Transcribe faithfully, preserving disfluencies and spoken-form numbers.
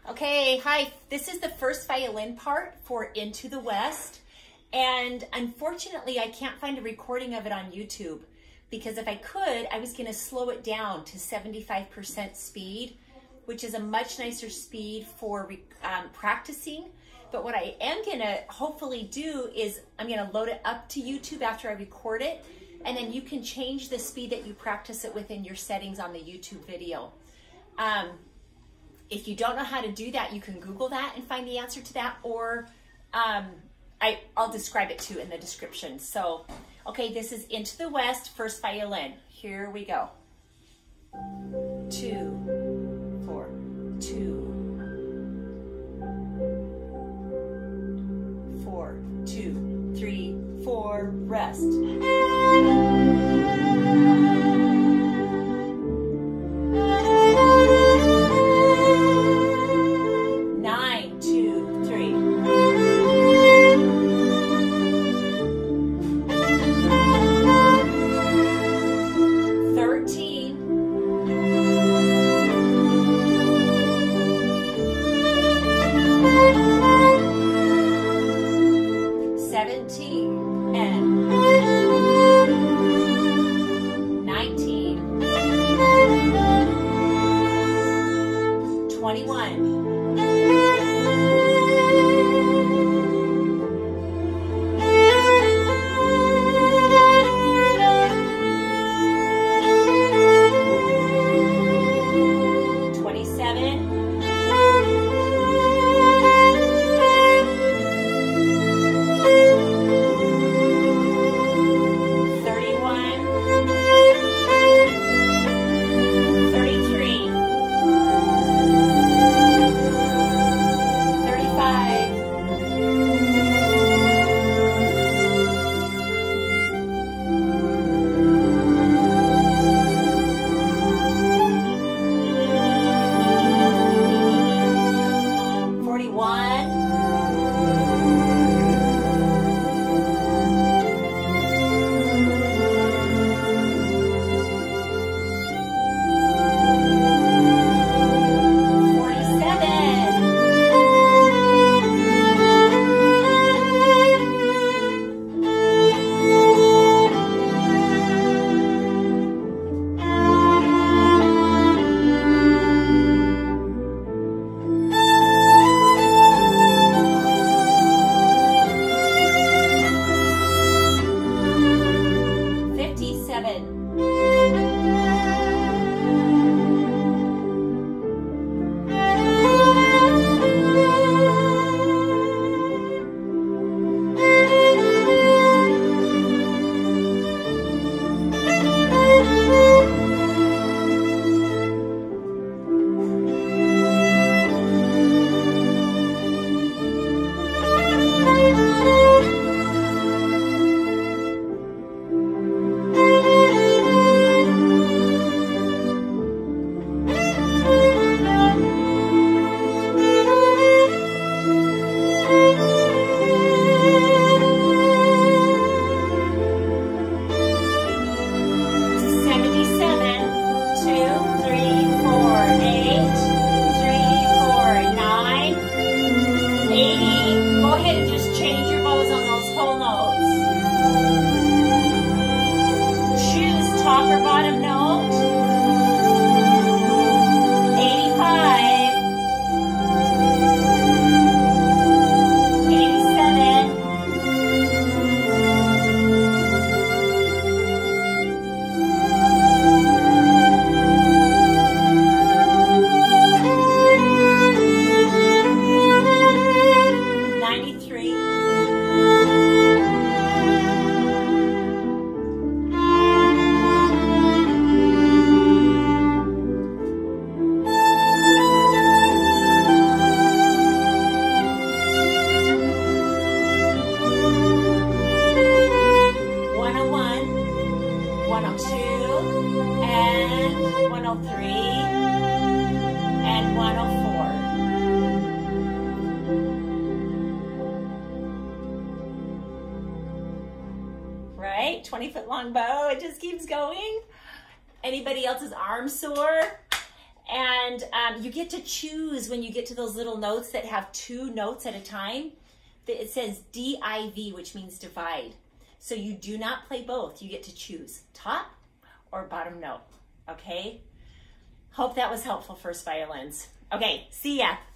Okay, hi. This is the first violin part for Into the West. And unfortunately, I can't find a recording of it on YouTube because if I could, I was gonna slow it down to seventy-five percent speed, which is a much nicer speed for um, practicing. But what I am gonna hopefully do is I'm gonna load it up to YouTube after I record it, and then you can change the speed that you practice it within your settings on the YouTube video. Um, if you don't know how to do that, you can Google that and find the answer to that, or um, I, I'll describe it too in the description. So, okay, this is Into the West, first violin. Here we go. Two, four, two, four, two, three, four, rest. twenty foot long bow. It just keeps going. Anybody else's arm sore? And um, you get to choose when you get to those little notes that have two notes at a time. It says D I V, which means divide. So you do not play both. You get to choose top or bottom note, okay? Hope that was helpful, first violins. Okay, see ya.